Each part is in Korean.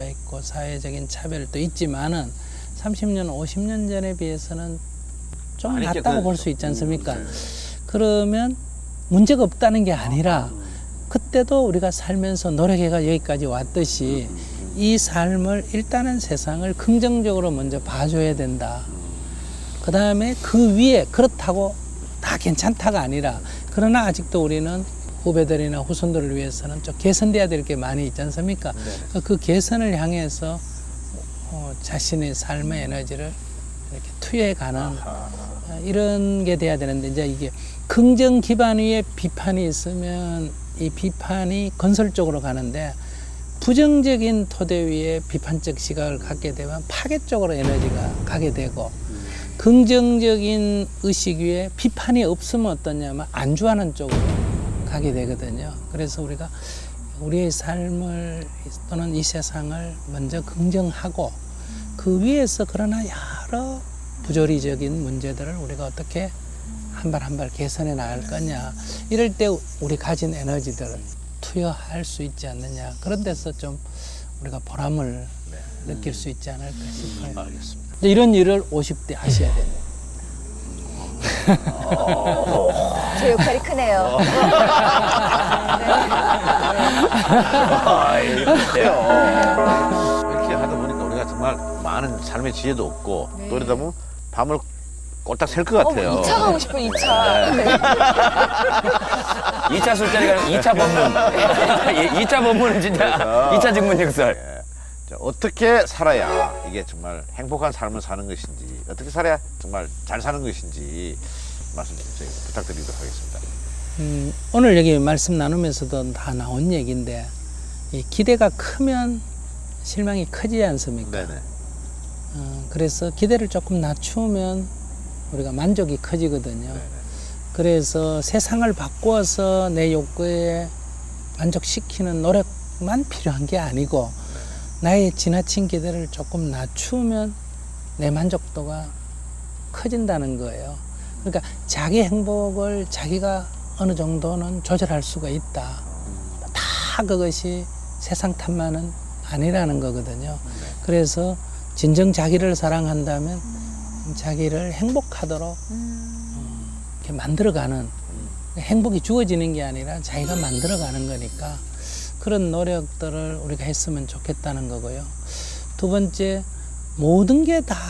있고 사회적인 차별도 있지만은 30년, 50년 전에 비해서는 좀 낫다고 볼 수 있지 않습니까? 그러면 문제가 없다는 게 아니라 그때도 우리가 살면서 노력해가 여기까지 왔듯이 이 삶을 일단은 세상을 긍정적으로 먼저 봐줘야 된다. 그 다음에 그 위에 그렇다고 다 괜찮다가 아니라 그러나 아직도 우리는 후배들이나 후손들을 위해서는 좀 개선돼야 될 게 많이 있지 않습니까? 그 개선을 향해서 자신의 삶의 에너지를 이렇게 투여해가는 이런 게 돼야 되는데 이제 이게 긍정 기반 위에 비판이 있으면 이 비판이 건설적으로 가는데 부정적인 토대 위에 비판적 시각을 갖게 되면 파괴 쪽으로 에너지가 가게 되고 긍정적인 의식 위에 비판이 없으면 어떠냐면 안주하는 쪽으로 가게 되거든요. 그래서 우리가 우리의 삶을 또는 이 세상을 먼저 긍정하고 그 위에서 그러나 여러 부조리적인 문제들을 우리가 어떻게 한 발 한 발 개선해 나갈 거냐 이럴 때 우리 가진 에너지들을 투여할 수 있지 않느냐 그런 데서 좀 우리가 보람을 느낄 수 있지 않을까 싶어요. 알겠습니다. 이런 일을 50대 하셔야 돼요. 제 역할이 크네요. 이렇게 하다 보니까 우리가 정말 많은 삶의 지혜도 얻고 또 이러다 보면 밤을 꼴딱 셀 것 같아요. 2차 가고 싶어, 2차. 네. 2차 술자리가 아니고 2차 법문. 2차 법문은 진짜 2차 증문역설. 자, 어떻게 살아야 이게 정말 행복한 삶을 사는 것인지 어떻게 살아야 정말 잘 사는 것인지 말씀 좀 부탁드리도록 하겠습니다. 오늘 여기 말씀 나누면서도 다 나온 얘기인데 이 기대가 크면 실망이 커지지 않습니까? 네네. 그래서 기대를 조금 낮추면 우리가 만족이 커지거든요. 네네. 그래서 세상을 바꾸어서 내 욕구에 만족시키는 노력만 필요한 게 아니고 나의 지나친 기대를 조금 낮추면 내 만족도가 커진다는 거예요. 그러니까 자기 행복을 자기가 어느 정도는 조절할 수가 있다. 다 그것이 세상 탓만은 아니라는 거거든요. 그래서 진정 자기를 사랑한다면 자기를 행복하도록 이렇게 만들어가는 행복이 주어지는 게 아니라 자기가 만들어가는 거니까 그런 노력들을 우리가 했으면 좋겠다는 거고요. 두 번째, 모든 게 다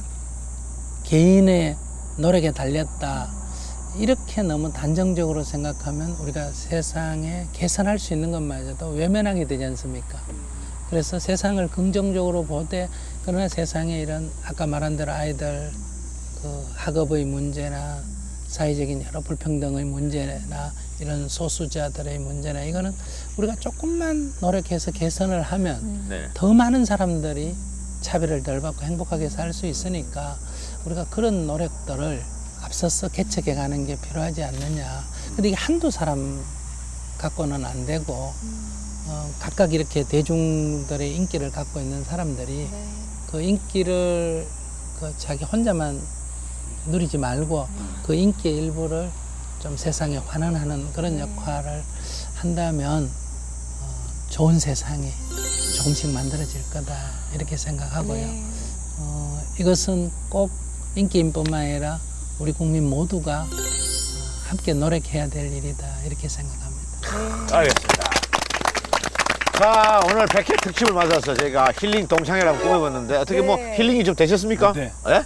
개인의 노력에 달렸다. 이렇게 너무 단정적으로 생각하면 우리가 세상에 개선할 수 있는 것마저도 외면하게 되지 않습니까? 그래서 세상을 긍정적으로 보되 그러나 세상에 이런 아까 말한 대로 아이들 그 학업의 문제나 사회적인 여러 불평등의 문제나 이런 소수자들의 문제나 이거는 우리가 조금만 노력해서 개선을 하면 네. 더 많은 사람들이 차별을 덜 받고 행복하게 살 수 있으니까 우리가 그런 노력들을 앞서서 개척해 가는 게 필요하지 않느냐. 근데 이게 한두 사람 갖고는 안 되고 각각 이렇게 대중들의 인기를 갖고 있는 사람들이 그 인기를 그 자기 혼자만 누리지 말고 그 인기의 일부를 좀 세상에 환원하는 그런 역할을 한다면 좋은 세상이 조금씩 만들어질 거다 이렇게 생각하고요. 이것은 꼭 인기인뿐만 아니라 우리 국민 모두가 함께 노력해야 될 일이다 이렇게 생각합니다. 알겠습니다. 자, 오늘 100회 특집을 맞아서 저희가 힐링 동창회라고 꾸며봤는데 어떻게 뭐 힐링이 좀 되셨습니까? 네. 예?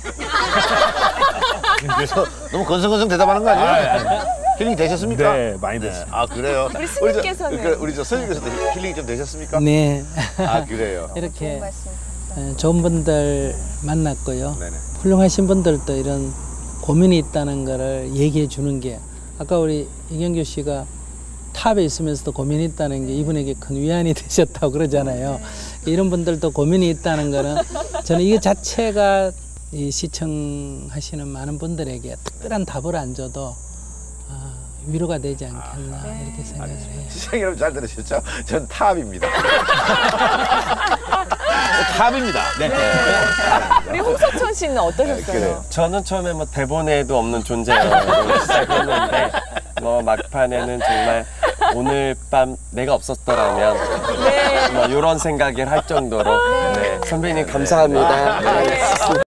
그래서 너무 건성건성 대답하는 거 아니에요? 힐링 되셨습니까? 네, 많이 됐습니다. 아, 그래요? 우리 스님께서는. 우리 저 스님께서도 힐링이 좀 되셨습니까? 네. 아, 그래요? 이렇게 좋은 말씀. 좋은 분들 만났고요. 네네. 훌륭하신 분들도 이런 고민이 있다는 거를 얘기해 주는 게 아까 우리 이경규 씨가 탑에 있으면서도 고민이 있다는 게 이분에게 큰 위안이 되셨다고 그러잖아요. 이런 분들도 고민이 있다는 거는 저는 이거 자체가 이 시청하시는 많은 분들에게 특별한 답을 안 줘도 위로가 되지 않겠나 이렇게 생각을 해요. 시청자 여러분 잘 들으셨죠? 전 탑입니다. 탑입니다. 네. 우리 홍석천 씨는 어떠셨어요? 그래요. 저는 처음에 뭐 대본에도 없는 존재라고 시작했는데 뭐 막판에는 정말 오늘 밤 내가 없었더라면 네. 이런 생각을 할 정도로 네. 선배님 감사합니다. 네.